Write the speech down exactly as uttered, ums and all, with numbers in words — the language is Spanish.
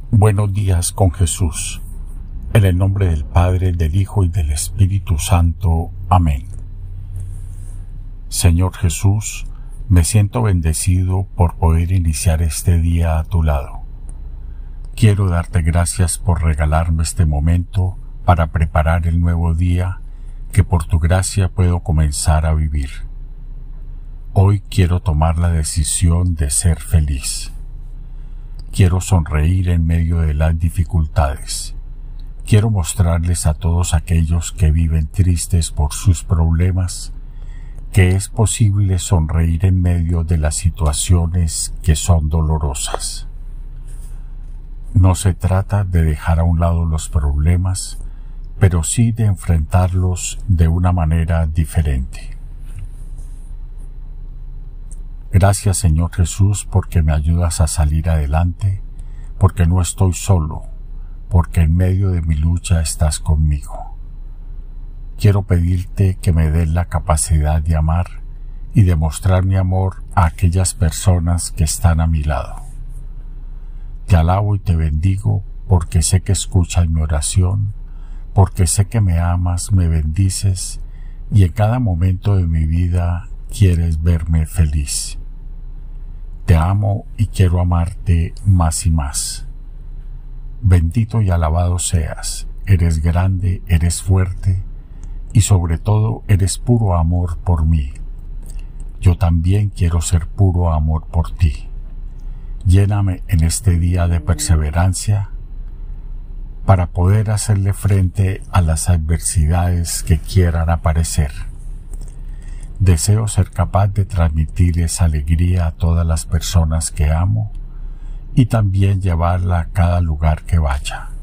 Buenos días con Jesús. En el nombre del Padre, del Hijo y del Espíritu Santo. Amén. Señor Jesús, me siento bendecido por poder iniciar este día a tu lado. Quiero darte gracias por regalarme este momento para preparar el nuevo día que por tu gracia puedo comenzar a vivir. Hoy quiero tomar la decisión de ser feliz. Quiero sonreír en medio de las dificultades. Quiero mostrarles a todos aquellos que viven tristes por sus problemas que es posible sonreír en medio de las situaciones que son dolorosas. No se trata de dejar a un lado los problemas, pero sí de enfrentarlos de una manera diferente. Gracias, Señor Jesús, porque me ayudas a salir adelante, porque no estoy solo, porque en medio de mi lucha estás conmigo. Quiero pedirte que me des la capacidad de amar y de mostrar mi amor a aquellas personas que están a mi lado. Te alabo y te bendigo porque sé que escuchas mi oración, porque sé que me amas, me bendices y en cada momento de mi vida quieres verme feliz. Te amo y quiero amarte más y más. Bendito y alabado seas, eres grande, eres fuerte y sobre todo eres puro amor por mí. Yo también quiero ser puro amor por ti. Lléname en este día de perseverancia para poder hacerle frente a las adversidades que quieran aparecer. Deseo ser capaz de transmitir esa alegría a todas las personas que amo y también llevarla a cada lugar que vaya.